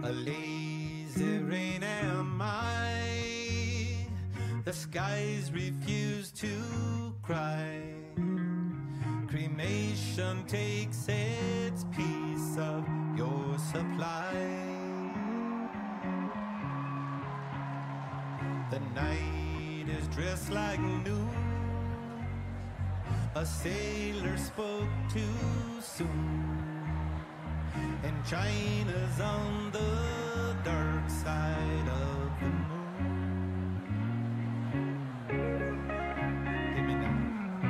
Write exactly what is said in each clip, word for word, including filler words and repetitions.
A lazy rain am I. The skies refuse to cry. Cremation takes its piece of your supply. The night is dressed like new. A sailor spoke too soon, and China's on the dark side of the moon. Hit me now.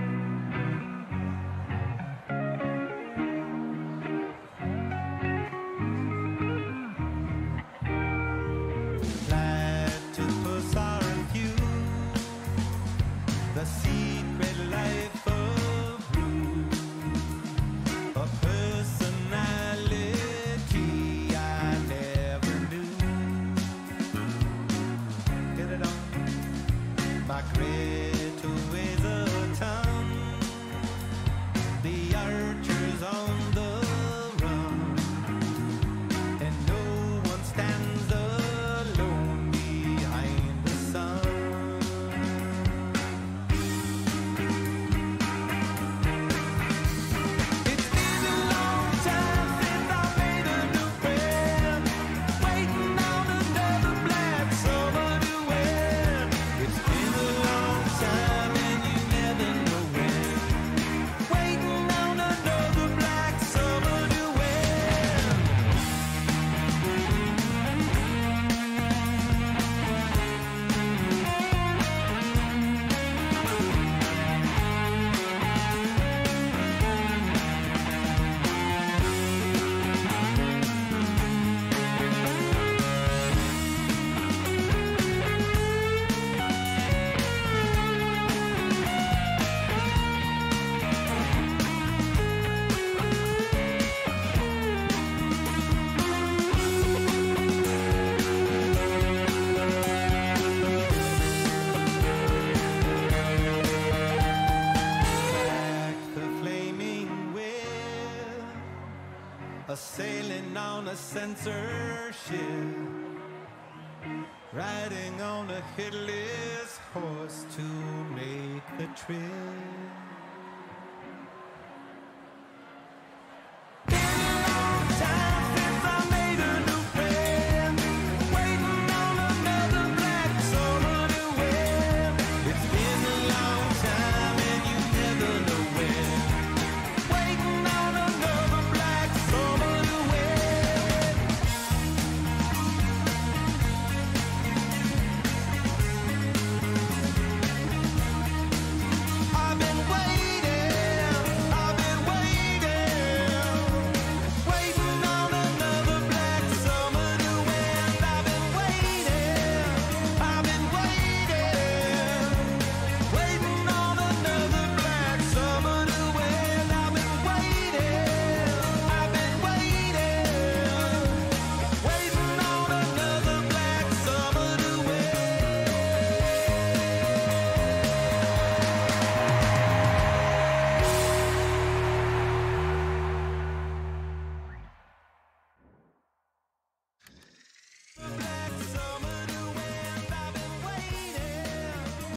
Platypus are few, the secret life of Rue, a personality I never knew. Get it on. My Greta weighs a ton. The archer's on the run, and no one stands alone behind the sun. It's been a long time since I made a new friend, waiting on another black summer to end. It's been a long time and you never know when, waiting on another black summer to end. Back the flaming wheel, a sailing on a censorship, riding on a headless horse to make the trip.